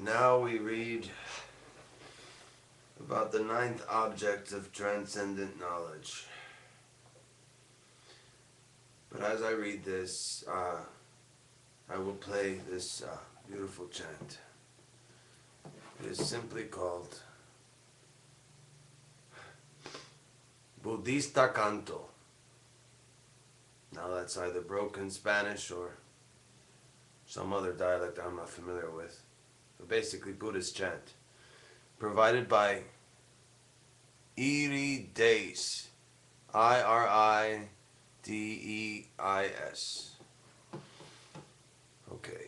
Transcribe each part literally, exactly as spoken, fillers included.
Now we read about the ninth object of transcendent knowledge. But as I read this, uh, I will play this uh, beautiful chant. It is simply called Budista Canto. Now that's either broken Spanish or some other dialect I'm not familiar with. So basically Buddhist chant. Provided by Iri Deis. I R I D E I S. Okay.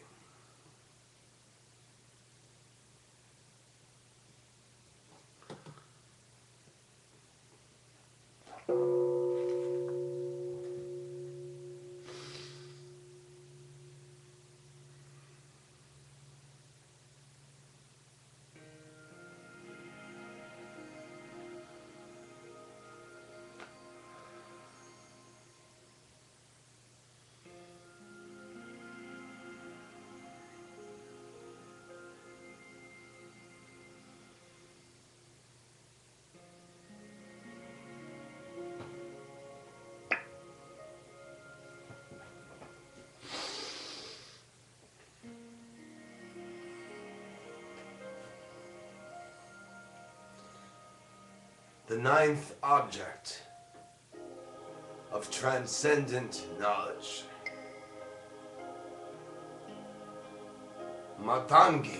The ninth object of transcendent knowledge. Matangi,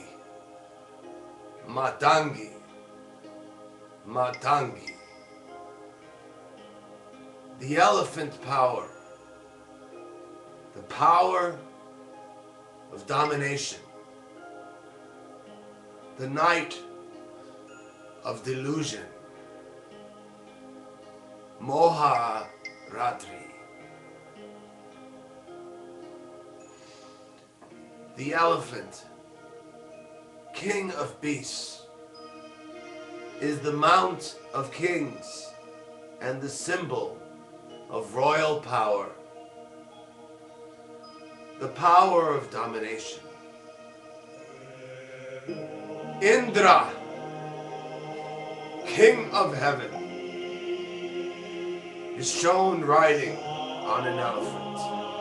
Matangi, Matangi. The elephant power. The power of domination. The night of delusion. Moha Ratri. The elephant, king of beasts, is the mount of kings and the symbol of royal power. The power of domination. Indra, king of heaven, is shown riding on an elephant.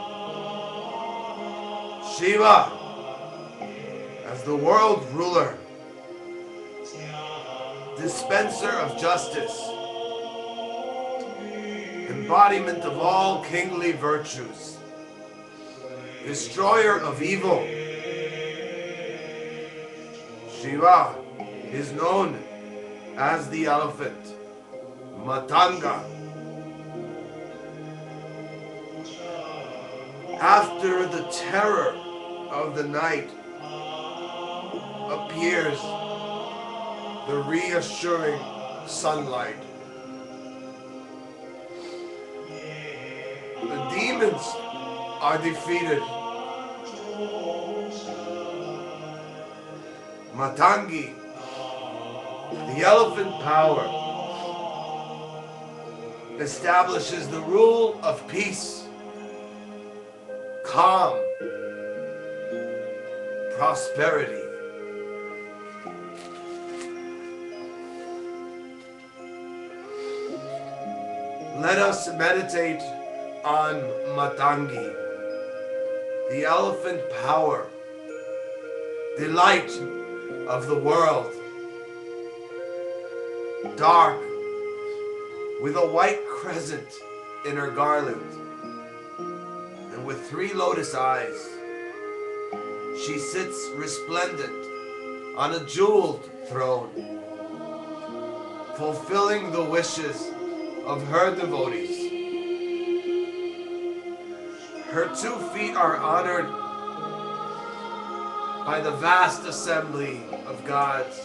Shiva, as the world ruler, dispenser of justice, embodiment of all kingly virtues, destroyer of evil. Shiva is known as the elephant, Matanga. After the terror of the night appears the reassuring sunlight. The demons are defeated. Matangi, the elephant power, establishes the rule of peace, calm, prosperity. Let us meditate on Matangi, the elephant power, delight of the world, dark, with a white crescent in her garland, and with three lotus eyes. She sits resplendent on a jeweled throne, fulfilling the wishes of her devotees. Her two feet are honored by the vast assembly of gods.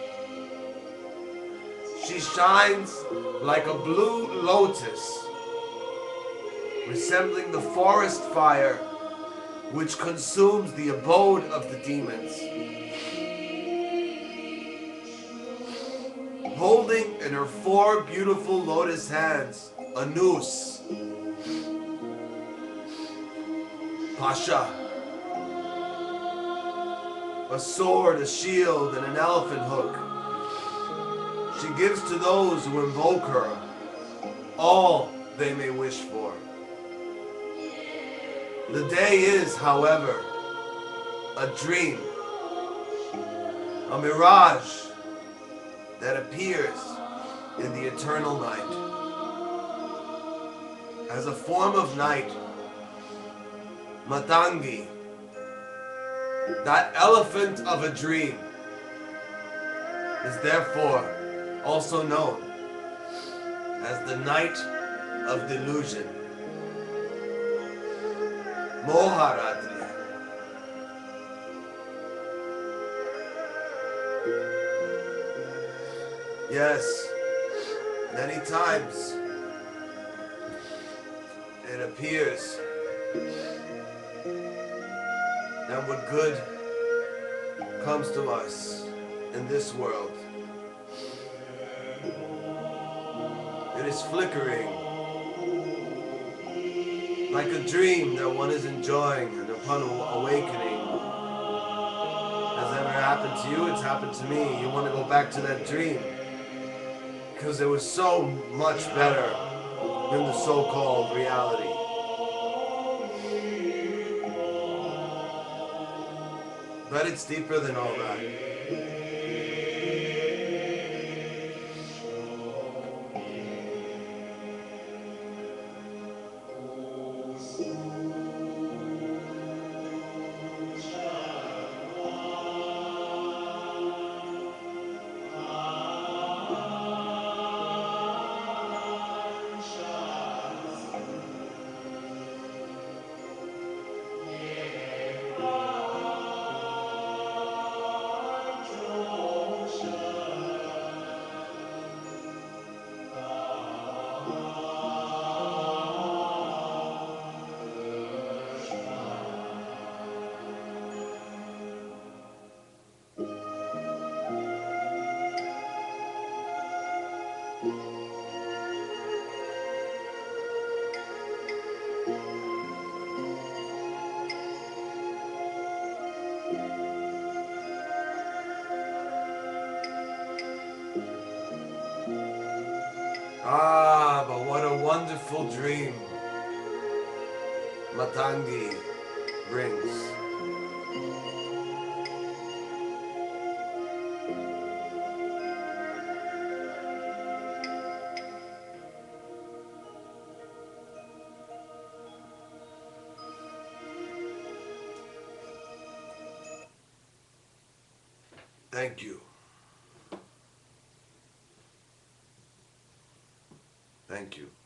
She shines like a blue lotus, resembling the forest fire which consumes the abode of the demons. Holding in her four beautiful lotus hands a noose, Pasha, a sword, a shield, and an elephant hook. She gives to those who invoke her all they may wish for. The day is, however, a dream, a mirage that appears in the eternal night. As a form of night, Matangi, that elephant of a dream, is therefore also known as the night of delusion. Moharatri. Yes, many times it appears that what good comes to us in this world, it is flickering like a dream that one is enjoying, and upon awakening, has ever happened to you? It's happened to me. You want to go back to that dream because it was so much better than the so-called reality. But it's deeper than all that. Ah, but what a wonderful dream Matangi brings. Thank you. Thank you.